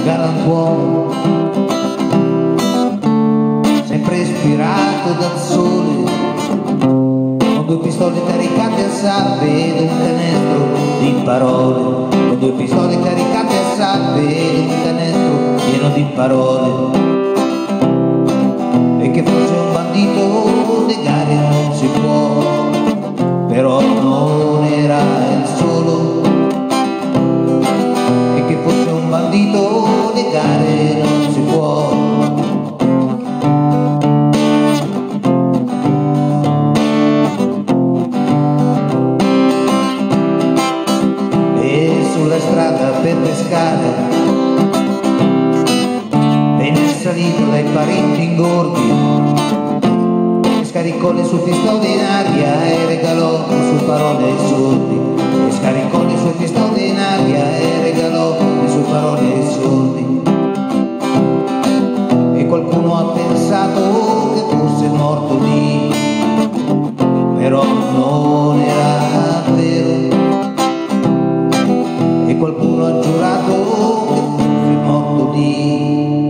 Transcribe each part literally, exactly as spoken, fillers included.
galantuomo, sempre ispirato dal sole, con due pistole caricate a salve ed un canestro di parole, con due pistole caricate a salve ed un canestro pieno di parole. E che fosse un bandito negare non si può, però non era il solo. E che fosse un bandito negare non si può. E sulla strada per pescare venne salito dai parenti ingordi, e scaricò le sue pistole in aria e regalò le sue parole ai sordi. E scaricò le sue pistole in aria e regalò le sue parole ai sordi. E qualcuno ha pensato che fosse morto lì, però non era vero. E qualcuno ha giurato che fosse morto lì.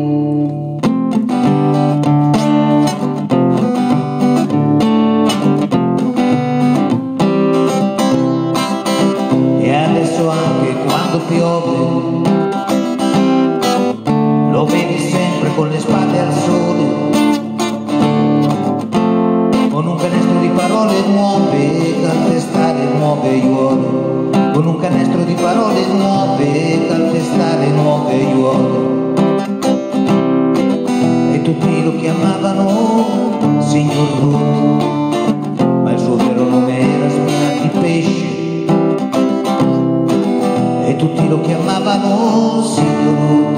Anche quando piove lo vedi sempre con le spalle al sole, con un canestro di parole nuove calpestare nuove aiuole, con un canestro di parole nuove calpestare nuove aiuole. E tutti lo chiamavano signor Rutti, ma il suo vero nome era Spinati Pesce. E tutti lo chiamavano signor Rutti,